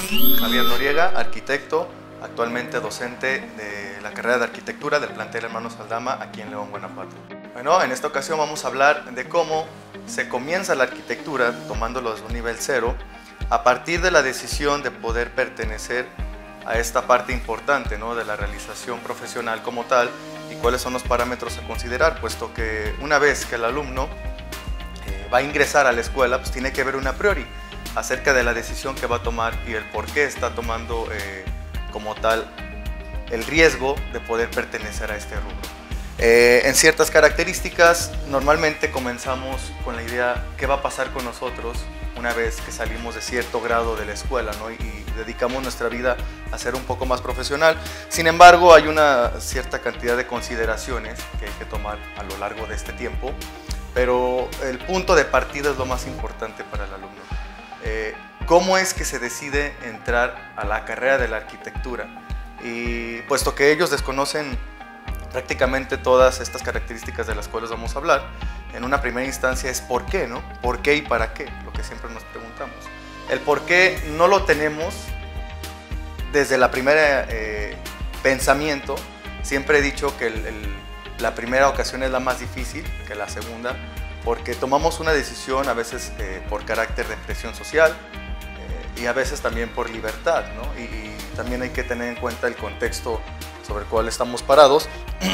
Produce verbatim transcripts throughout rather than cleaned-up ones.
Javier Noriega, arquitecto, actualmente docente de la carrera de arquitectura del plantel Hermanos Aldama aquí en León, Guanajuato. Bueno, en esta ocasión vamos a hablar de cómo se comienza la arquitectura, tomándolo desde un nivel cero, a partir de la decisión de poder pertenecer a esta parte importante, ¿no?, de la realización profesional como tal, y cuáles son los parámetros a considerar, puesto que una vez que el alumno eh, va a ingresar a la escuela, pues tiene que ver una priori acerca de la decisión que va a tomar y el por qué está tomando eh, como tal el riesgo de poder pertenecer a este rubro. Eh, en ciertas características, normalmente comenzamos con la idea qué va a pasar con nosotros una vez que salimos de cierto grado de la escuela, ¿no?, y, y dedicamos nuestra vida a ser un poco más profesional. Sin embargo, hay una cierta cantidad de consideraciones que hay que tomar a lo largo de este tiempo, pero el punto de partida es lo más importante para el alumno. Eh, ¿Cómo es que se decide entrar a la carrera de la arquitectura? Y puesto que ellos desconocen prácticamente todas estas características de las cuales vamos a hablar, en una primera instancia es ¿por qué?, ¿no? ¿Por qué y para qué? Lo que siempre nos preguntamos. El por qué no lo tenemos desde la primera eh, pensamiento. Siempre he dicho que el, el, la primera ocasión es la más difícil que la segunda, porque tomamos una decisión a veces eh, por carácter de presión social eh, y a veces también por libertad, ¿no? Y, y también hay que tener en cuenta el contexto sobre el cual estamos parados,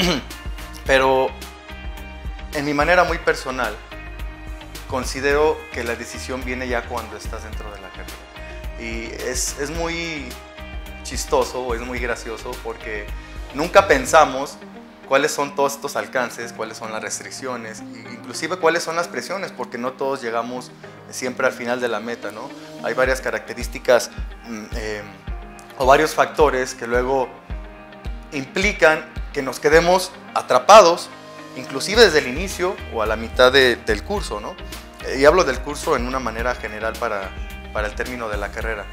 pero en mi manera muy personal considero que la decisión viene ya cuando estás dentro de la carrera. Y es, es muy chistoso o es muy gracioso porque nunca pensamos cuáles son todos estos alcances, cuáles son las restricciones, inclusive cuáles son las presiones, porque no todos llegamos siempre al final de la meta, ¿no? Hay varias características eh, o varios factores que luego implican que nos quedemos atrapados, inclusive desde el inicio o a la mitad de, del curso, ¿no? Y hablo del curso en una manera general para, para el término de la carrera.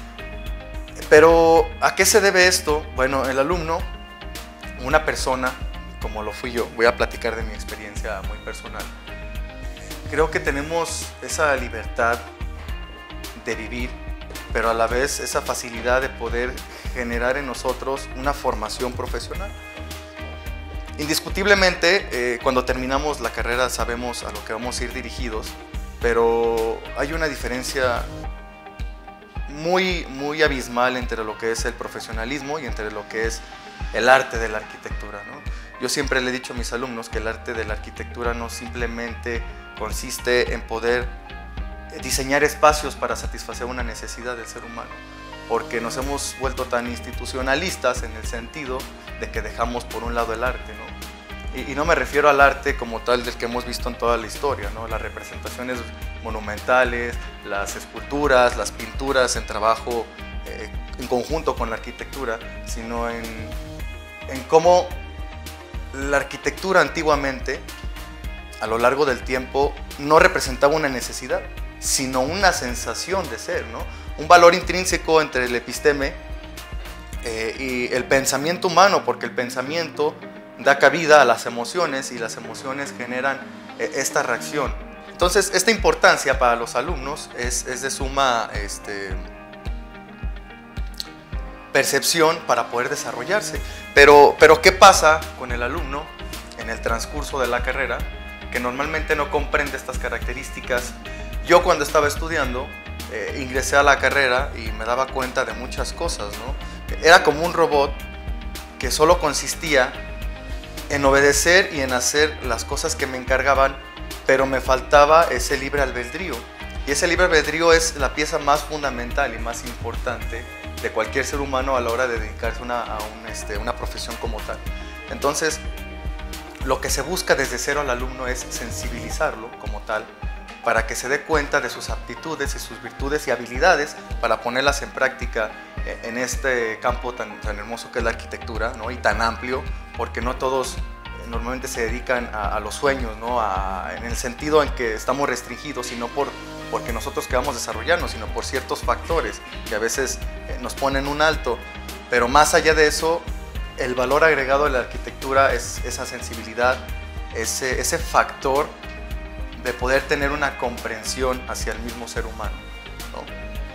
Pero, ¿a qué se debe esto? Bueno, el alumno, una persona, como lo fui yo, voy a platicar de mi experiencia muy personal. Creo que tenemos esa libertad de vivir, pero a la vez esa facilidad de poder generar en nosotros una formación profesional. Indiscutiblemente, eh, cuando terminamos la carrera sabemos a lo que vamos a ir dirigidos, pero hay una diferencia muy, muy abismal entre lo que es el profesionalismo y entre lo que es el arte de la arquitectura, ¿no? Yo siempre le he dicho a mis alumnos que el arte de la arquitectura no simplemente consiste en poder diseñar espacios para satisfacer una necesidad del ser humano, porque nos hemos vuelto tan institucionalistas en el sentido de que dejamos por un lado el arte, ¿no? Y, y no me refiero al arte como tal del que hemos visto en toda la historia, ¿no? Las representaciones monumentales, las esculturas, las pinturas en trabajo eh, en conjunto con la arquitectura, sino en, en cómo la arquitectura antiguamente, a lo largo del tiempo, no representaba una necesidad, sino una sensación de ser, ¿no? Un valor intrínseco entre el episteme eh, y el pensamiento humano, porque el pensamiento da cabida a las emociones y las emociones generan eh, esta reacción. Entonces, esta importancia para los alumnos es, es de suma este, percepción para poder desarrollarse. Pero, pero, ¿qué pasa con el alumno en el transcurso de la carrera que normalmente no comprende estas características? Yo cuando estaba estudiando, eh, ingresé a la carrera y me daba cuenta de muchas cosas, ¿no? Era como un robot que solo consistía en obedecer y en hacer las cosas que me encargaban, pero me faltaba ese libre albedrío. Y ese libre albedrío es la pieza más fundamental y más importante de cualquier ser humano a la hora de dedicarse una, a un, este, una profesión como tal. Entonces, lo que se busca desde cero al alumno es sensibilizarlo como tal, para que se dé cuenta de sus aptitudes y sus virtudes y habilidades para ponerlas en práctica en este campo tan, tan hermoso que es la arquitectura, ¿no? Y tan amplio, porque no todos normalmente se dedican a, a los sueños, ¿no? A, en el sentido en que estamos restringidos, y no por, porque nosotros queramos desarrollarnos, sino por ciertos factores que a veces eh, nos ponen un alto. Pero más allá de eso, el valor agregado de la arquitectura es esa sensibilidad, ese, ese factor de poder tener una comprensión hacia el mismo ser humano, ¿no?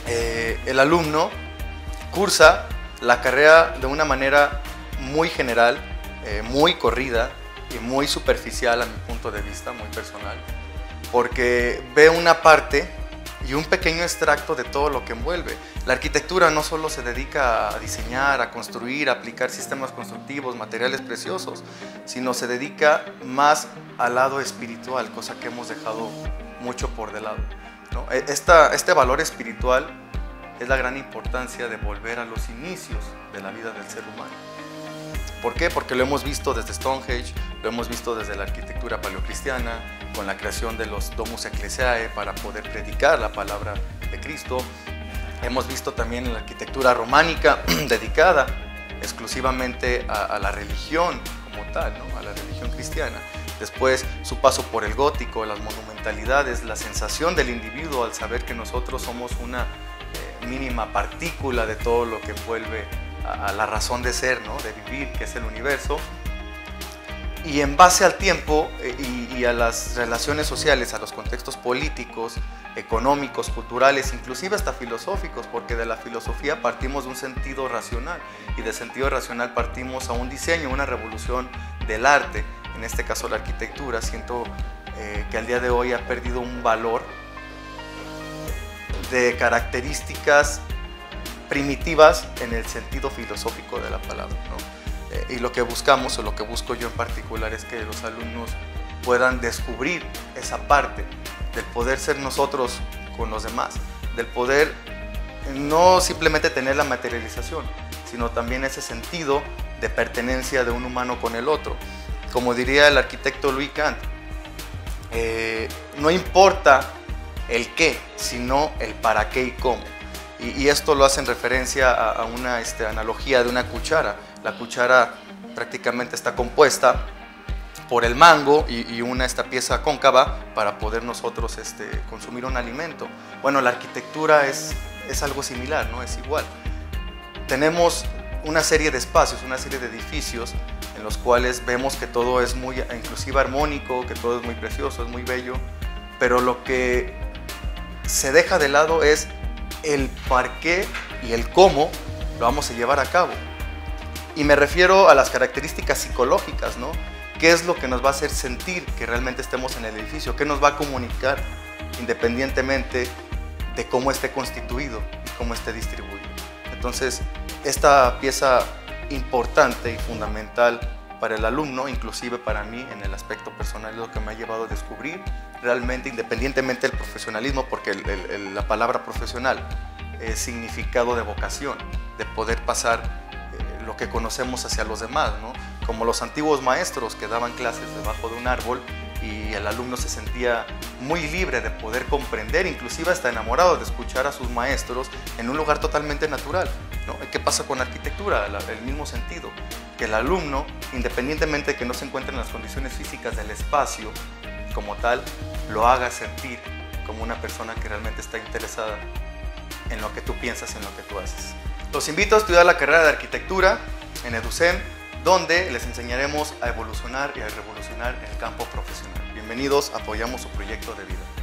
eh, el alumno cursa la carrera de una manera muy general, eh, muy corrida y muy superficial a mi punto de vista, muy personal, porque ve una parte y un pequeño extracto de todo lo que envuelve. La arquitectura no solo se dedica a diseñar, a construir, a aplicar sistemas constructivos, materiales preciosos, sino se dedica más al lado espiritual, cosa que hemos dejado mucho por de lado, ¿no? Esta, este valor espiritual es la gran importancia de volver a los inicios de la vida del ser humano. ¿Por qué? Porque lo hemos visto desde Stonehenge, lo hemos visto desde la arquitectura paleocristiana, con la creación de los Domus Ecclesiae para poder predicar la palabra de Cristo. Hemos visto también en la arquitectura románica dedicada exclusivamente a, a la religión como tal, ¿no? A la religión cristiana. Después su paso por el gótico, las monumentalidades, la sensación del individuo al saber que nosotros somos una eh, mínima partícula de todo lo que envuelve a, a la razón de ser, ¿no? De vivir, que es el universo. Y en base al tiempo eh, y, y a las relaciones sociales, a los contextos políticos, económicos, culturales, inclusive hasta filosóficos, porque de la filosofía partimos de un sentido racional y de sentido racional partimos a un diseño, una revolución del arte, en este caso la arquitectura. Siento eh, que al día de hoy ha perdido un valor de características primitivas en el sentido filosófico de la palabra, ¿no? Y lo que buscamos, o lo que busco yo en particular, es que los alumnos puedan descubrir esa parte del poder ser nosotros con los demás, del poder no simplemente tener la materialización, sino también ese sentido de pertenencia de un humano con el otro. Como diría el arquitecto Louis Kant, eh, no importa el qué, sino el para qué y cómo. Y, y esto lo hace en referencia a, a una este, analogía de una cuchara. La cuchara prácticamente está compuesta por el mango y, y una esta pieza cóncava para poder nosotros este, consumir un alimento. Bueno, la arquitectura es, es algo similar, ¿no? Es igual. Tenemos una serie de espacios, una serie de edificios en los cuales vemos que todo es muy inclusive armónico, que todo es muy precioso, es muy bello, pero lo que se deja de lado es el para qué y el cómo lo vamos a llevar a cabo. Y me refiero a las características psicológicas, ¿no? ¿Qué es lo que nos va a hacer sentir que realmente estemos en el edificio? ¿Qué nos va a comunicar independientemente de cómo esté constituido y cómo esté distribuido? Entonces, esta pieza importante y fundamental para el alumno, inclusive para mí en el aspecto personal, es lo que me ha llevado a descubrir realmente, independientemente del profesionalismo, porque el, el, el, la palabra profesional es significado de vocación, de poder pasar lo que conocemos hacia los demás, ¿no? Como los antiguos maestros que daban clases debajo de un árbol y el alumno se sentía muy libre de poder comprender, inclusive hasta enamorado de escuchar a sus maestros en un lugar totalmente natural, ¿no? ¿Qué pasa con la arquitectura? El mismo sentido, que el alumno, independientemente de que no se encuentre en las condiciones físicas del espacio como tal, lo haga sentir como una persona que realmente está interesada en lo que tú piensas, en lo que tú haces. Los invito a estudiar la carrera de arquitectura en EduCem, donde les enseñaremos a evolucionar y a revolucionar el campo profesional. Bienvenidos, apoyamos su proyecto de vida.